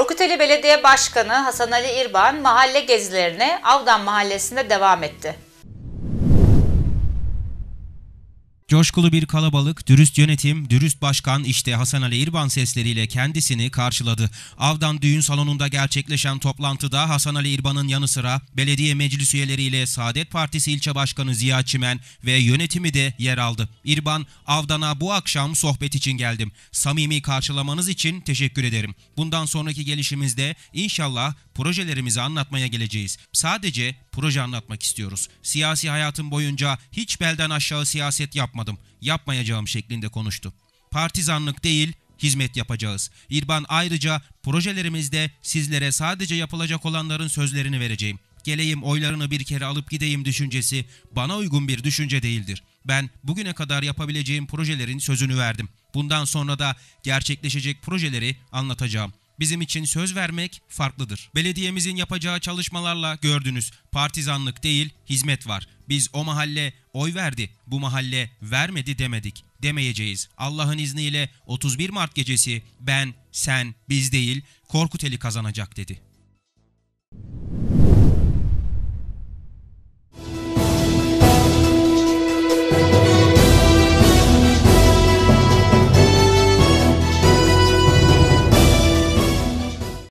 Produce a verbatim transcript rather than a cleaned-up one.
Korkuteli Belediye Başkanı Hasan Ali İrban mahalle gezilerine Avdan Mahallesi'nde devam etti. Coşkulu bir kalabalık, dürüst yönetim, dürüst başkan işte Hasan Ali İrban sesleriyle kendisini karşıladı. Avdan düğün salonunda gerçekleşen toplantıda Hasan Ali İrban'ın yanı sıra belediye meclis üyeleriyle Saadet Partisi ilçe başkanı Ziya Çimen ve yönetimi de yer aldı. İrban, Avdan'a bu akşam sohbet için geldim. Samimi karşılamanız için teşekkür ederim. Bundan sonraki gelişimizde inşallah projelerimizi anlatmaya geleceğiz. Sadece proje anlatmak istiyoruz. Siyasi hayatım boyunca hiç belden aşağı siyaset yapmadım. Yapmayacağım şeklinde konuştu. Partizanlık değil, hizmet yapacağız. İrban ayrıca projelerimizde sizlere sadece yapılacak olanların sözlerini vereceğim. Geleyim oylarını bir kere alıp gideyim düşüncesi bana uygun bir düşünce değildir. Ben bugüne kadar yapabileceğim projelerin sözünü verdim. Bundan sonra da gerçekleşecek projeleri anlatacağım. Bizim için söz vermek farklıdır. Belediyemizin yapacağı çalışmalarla gördünüz. Partizanlık değil, hizmet var. Biz o mahalle oy verdi, bu mahalle vermedi demedik. Demeyeceğiz. Allah'ın izniyle otuz bir Mart gecesi ben, sen, biz değil, Korkuteli kazanacak dedi.